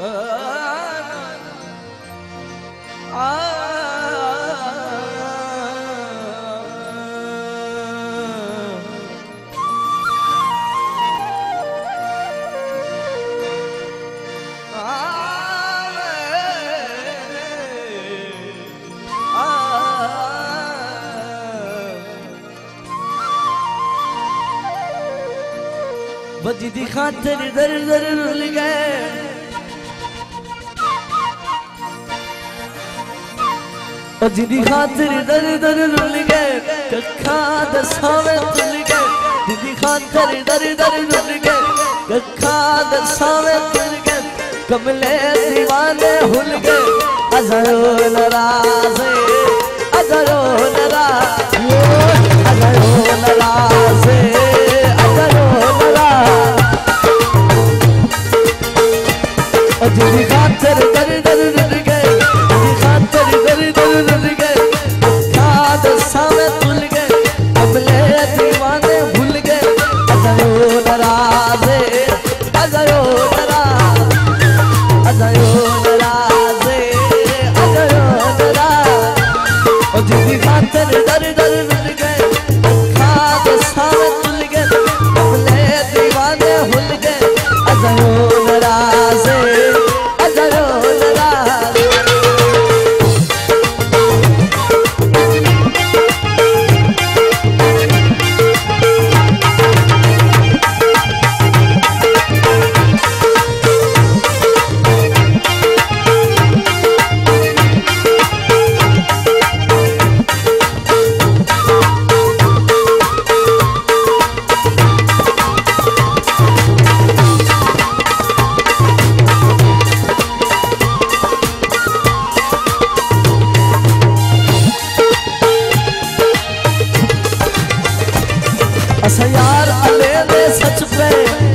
बजी दी खातिर दर दर रुल गए बजी दी खातिर दर दर रुल गए कखा दसावे तुल गए दीदी खातिर दर दर रुल गए कखा दसावे तुल गए कमले दीवाने हुल गए अजरो नाराज़े अजरो नाराज़े अजरो नाराज़े जिदी खातिर दर दर रुल गए जिदी खातिर दर दर रुल गए खाद सावे तुल गए कमले दीवाने भूल गए अजरो नाराज़े अजरो नाराज़े अजरो नाराज़े अजरो नाराज़े जिदी खातिर दर दर रुल गए खाद सावे तुल गए कमले दीवाने भूल गए अजरो नाराज़े यार अले दे सच पे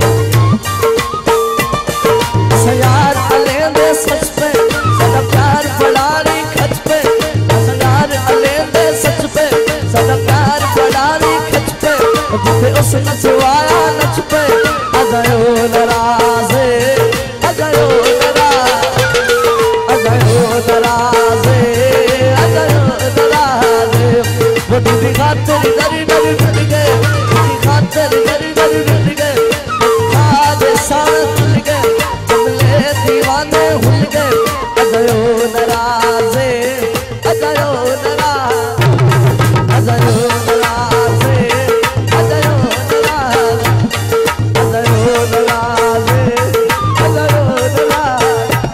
यार अले दे सच पे सदा प्यार पड़ारी खच पे यार अले दे सच पे सदा प्यार पड़ारी खच पे जिसे उस नचवाया नच पे अजरो नाराज़े अजरो नाराज़े अजरो नाराज़े अजरो नाराज़े वो दीदी खातिर दर दर रुल गए खातिर दर दर रुल गए खाद सावे तुल गए कमले दीवाने हुल गए अजरो नाराज़े अजरो नाराज़े अजरो नाराज़े अजरो नाराज़े अजरो नाराज़े अजरो नाराज़े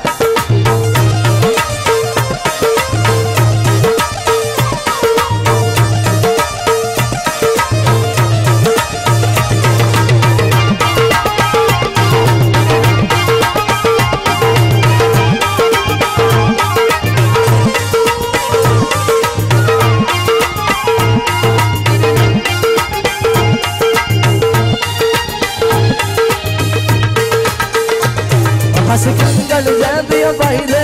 हस कंगल जैंदिया भाई दे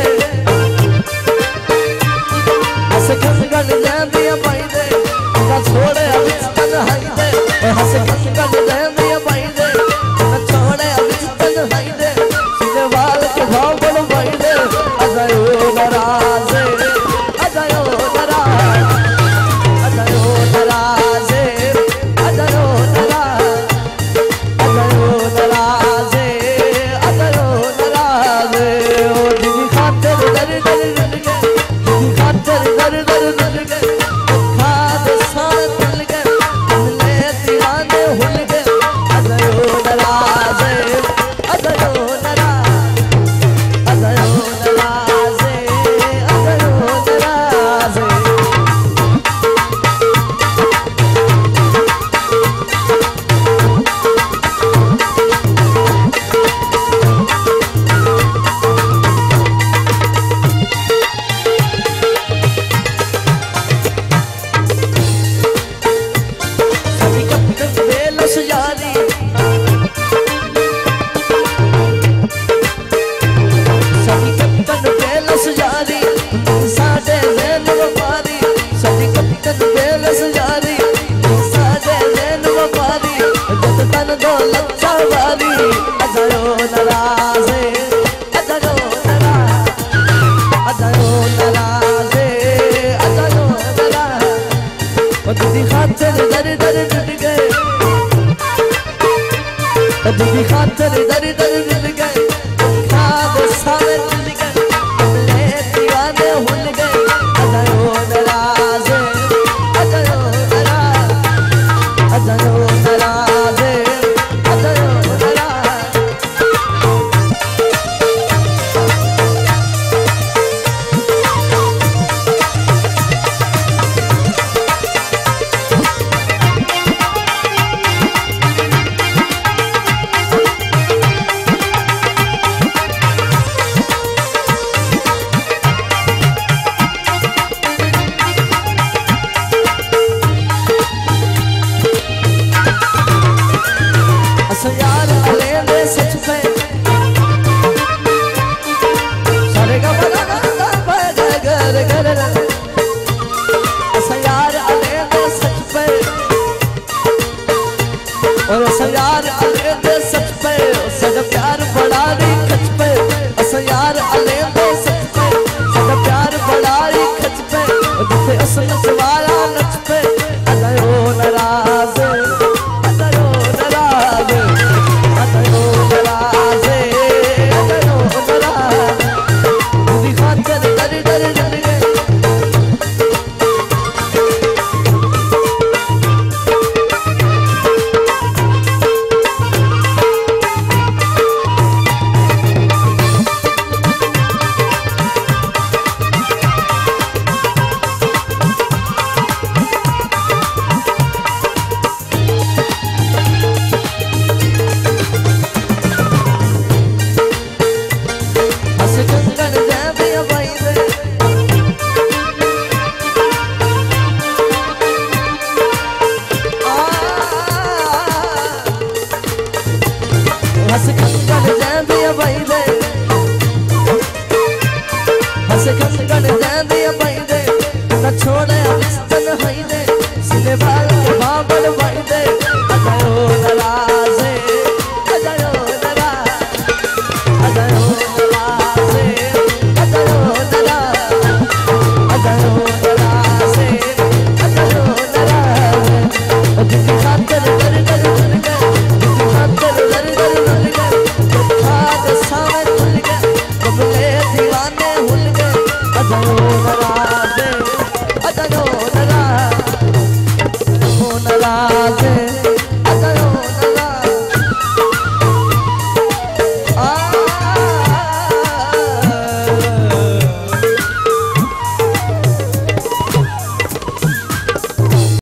हस कंगल जैंदिया भाई दे ना छोड़े अबिच तन्हाई दे हस कंगल जैंदिया भाई दे ना छोड़े अबिच तन्हाई दे सीने वाल के भाव बड़ भाई दे अजरो नाराज़े अजरो नाराज़े अजरो नाराज़े अजरो नाराज़े अजरो नाराज़े अजरो नाराज़े ओ दीदी खातिर तेरी खातर दर दर दिल गए खाद सावे दिल गए कमले दीवाने भूल गए अजयो नाराज अजयो नाराज अजयो नाराज अजयो नाराज यार अले दे सच पे सारे का बना घर घर यार अले दे सच पे और यार अले दे सच पे सदा प्यार बड़ा री खच पे यार अले दे सच पे सदा प्यार बड़ा री खच पे जिथे असल सवारा नच पे अजयो नाराज अजयो नाराज अजयो नाराज अजयो नाराज तेरी खातर दर दर दिल गए हस कंगन जैंदी भाई दे हस कंगन जैंदी भाई दे न छोड़े रिश्तन हई दे सिने बाल बाबल भाई दे अजयो